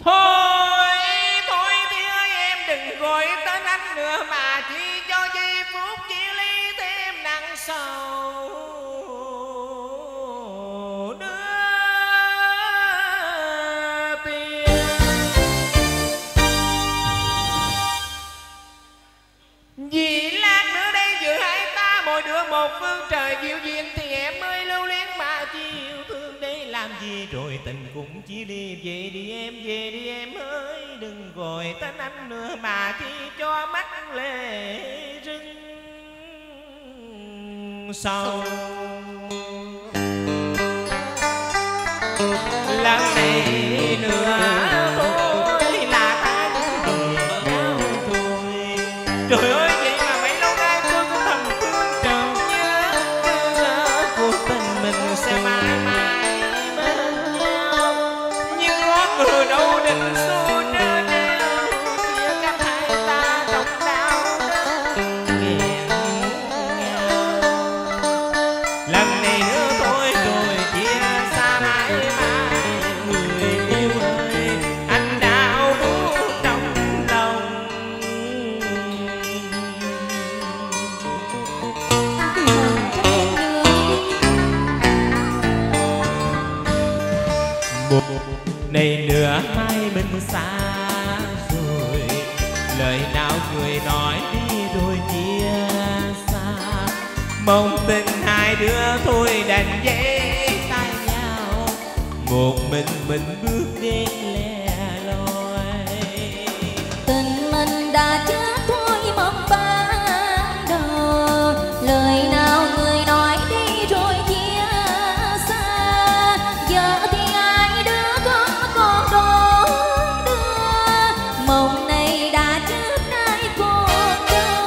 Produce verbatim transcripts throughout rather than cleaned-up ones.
Thôi, thôi thì ơi em đừng gọi tên anh nữa mà chỉ cho giây phút chia ly thêm nặng sầu đưa tiền. Vì lát nữa đây giữa hai ta mỗi đứa một phương trời dịu duyên thì em mới lưu luyến mà chi yêu thương đây làm gì rồi tình cũng chia ly. Về đi em, về đi em ơi, đừng gọi tên anh nữa mà chỉ cho mắt lệ rưng sầu. Lần này nữa thôi là ta đừng nhau thôi. Trời ơi vậy mà mấy lâu nay tôi cũng thầm thương trầm nhớ cuộc tình mình sẽ mãi mãi bên nhau. Nhưng có người đâu định xô trơ neo chia cách hai ta trong đau đớn nghẹn ngào. Lần này nữa thôi rồi chia xa mãi mãi người yêu ơi, anh đau buốt trong lòng. Một này nữa mai mình xa rồi, lời nào người nói đi rồi chia xa. Mong tình hai đứa thôi đành dễ tay nhau, một mình mình bước đến lẻ loi. Tình mình đã chết thôi mong ban đầu, lời nào người nói đi rồi chia xa. Giờ thì ai đứa có con đón đưa, mộng này đã chết nay còn đâu.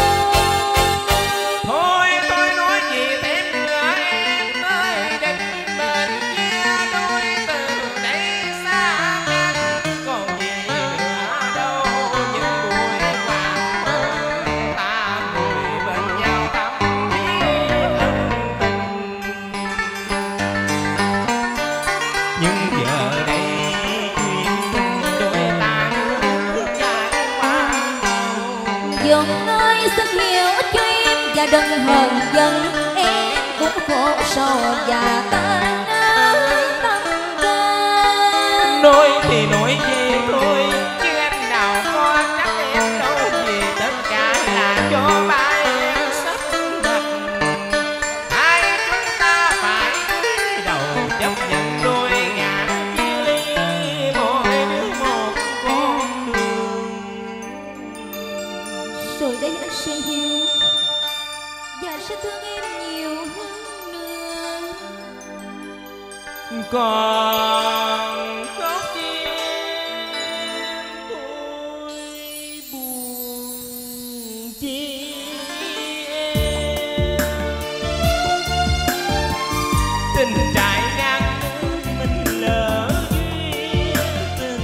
Thôi tôi nói gì thêm nữa em ơi, định mệnh chia đôi từ đây xa ngàn. Còn gì nữa đâu những buổi hoàng hôn ta ngồi bên nhau thắm thiết ân tình. Nhưng giờ đây chuyện tình đôi ta nước trải qua cầu. Dòng ơi xin hiểu cho em và đừng hờn giận, em cũng khổ sầu và tan nát tâm can. Nói thì nói về thôi chứ anh nào có trách em đâu, vì tất cả là cho ba em sắp đặt. Hai chúng ta phải cúi đầu chấp nhận đôi ngã chia ly, mỗi đứa một con đường. Rồi đây anh sẽ hiểu và sẽ thương em nhiều hơn nữa. Còn khóc chi em thôi buồn chi em. Tình trải ngang nước mình lỡ duyên tình,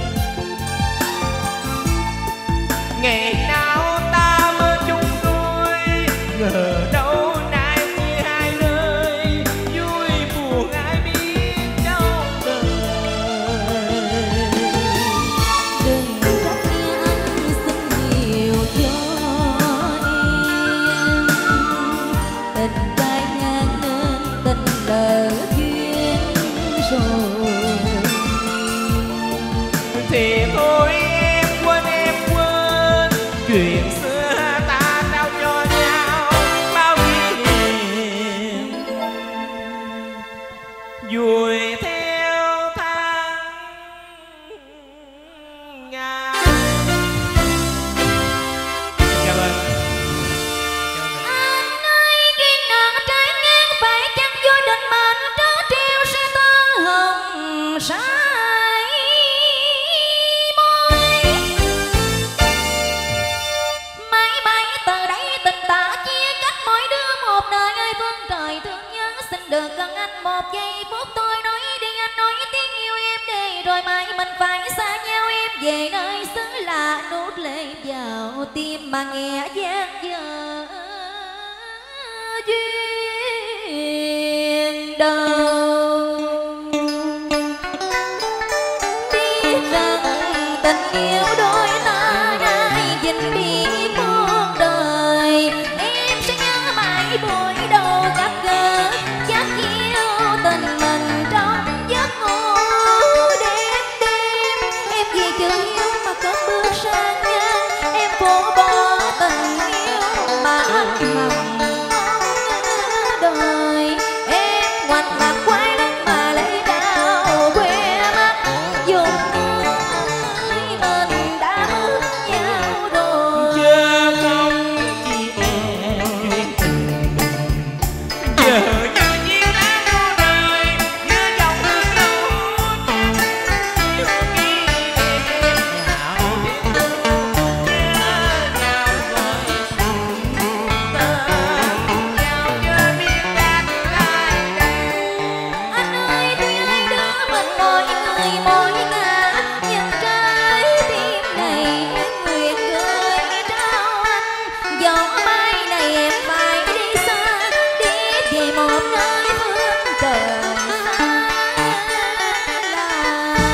ngày nào ta mơ chung đôi, ngờ đâu nay chia hai nơi, vui buồn ai biết trong đời. Đừng trách nghe anh xin nhiều cho em, tình trái ngang nên tình lỡ duyên rồi. Thì thôi em quên em quên chuyện xưa ta trao cho nhau bao kỷ niệm, vui theo tháng ngày. Cảm ơn. Anh ơi duyên nợ trái ngang phải chăng vô định mệnh trớ trêu sẽ tơ hồng sai môi. Mãi mãi từ đây tình ta chia cách mỗi đứa một đời ơi phương trời thương nhớ. Xin được gần anh một giây phút tôi nói đi anh nói tiếng yêu em đi, rồi mãi mình phải xa nhau em về nơi xứ lạ nuốt lệ vào tim mà nghe gian dở duyên đầu. Biết rằng yêu đôi ta ai dình biết muôn đời. Em sẽ nhớ mãi buổi đầu gặp gỡ, chắc yêu tình mình trong giấc ngủ đêm đêm. Em vì chữ yêu mà cất bước sang ngang, em phủ bỏ tình yêu mà anh hằng đời. Em ngoảnh mặt quay lưng mà lấy đau quê mắt, dùng người mình đã mất nhau rồi. Chớ không chỉ em chuyện tình, giờ như chiếc lá vô đời, như dòng nước lâu như kỷ niệm nào nhớ nhau gọi tên nhau chưa biết cách ai đây. Anh ơi tuy hai đứa mình mỗi người mỗi ngả, nhưng trái tim này em nguyện gửi trao anh. Gió mai này em phải đi xa, đi về một nơi phương trời xa lạ.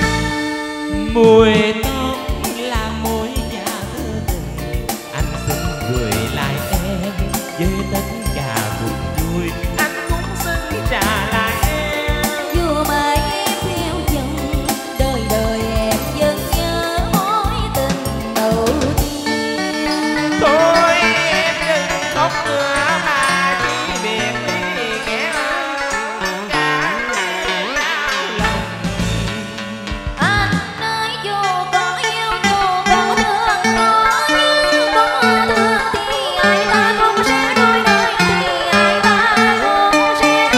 Mùi tóc là môi da thơ tình, anh xin gửi lại em với tất cả cuộc vui, anh cũng xin trả lại em. Dù mãi em theo dòng đời đời, em vẫn nhớ mối tình đầu tiên. Thôi em đừng khóc nữa mà chỉ biệt ly kẻ cả đau lòng. Anh ơi dù có yêu dù có thương có như có thương thì ai ta cũng sẽ đôi đời, thì ai ta cũng sẽ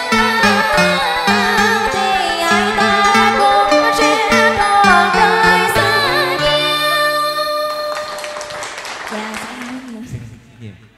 thì ai ta cũng sẽ trọn đời xa nhau. Dạ, cảm ơn nhiều. Nhiều.